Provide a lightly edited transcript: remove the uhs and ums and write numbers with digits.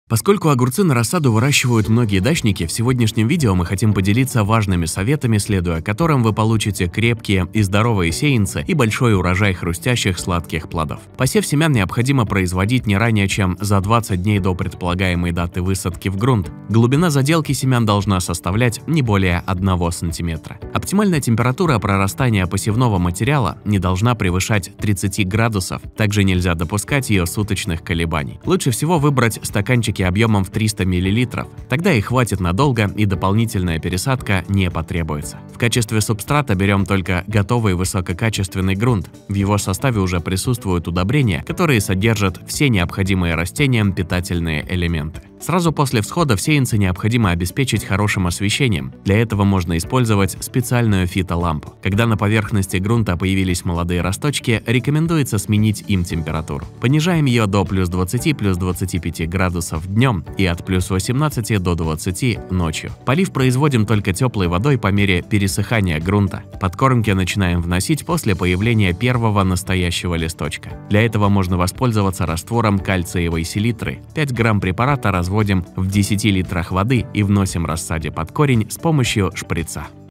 Поскольку огурцы на рассаду выращивают многие дачники, в сегодняшнем видео мы хотим поделиться важными советами, следуя которым вы получите крепкие и здоровые сеянцы и большой урожай хрустящих сладких плодов. Посев семян необходимо производить не ранее, чем за 20 дней до предполагаемой даты высадки в грунт. Глубина заделки семян должна составлять не более 1 см. Оптимальная температура прорастания посевного материала не должна превышать 30 градусов, также нельзя допускать ее суточных колебаний. Лучше всего выбрать стаканчики объемом в 300 мл, тогда их хватит надолго и дополнительная пересадка не потребуется. В качестве субстрата берем только готовый высококачественный грунт. В его составе уже присутствуют удобрения, которые содержат все необходимые растениям питательные элементы. Сразу после всхода в сеянцы необходимо обеспечить хорошим освещением. Для этого можно использовать специальную фитолампу. Когда на поверхности грунта появились молодые росточки, рекомендуется сменить им температуру. Понижаем ее до +20, +25 градусов днем и от +18 до 20 ночью. Полив производим только теплой водой по мере пересыхания грунта. Подкормки начинаем вносить после появления первого настоящего листочка. Для этого можно воспользоваться раствором кальциевой селитры. 5 грамм препарата разводим в 10 литрах воды и вносим рассаде под корень с помощью шприца.